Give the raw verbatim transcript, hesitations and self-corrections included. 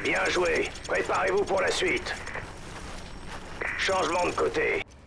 Bien joué. Préparez-vous pour la suite. Changement de côté.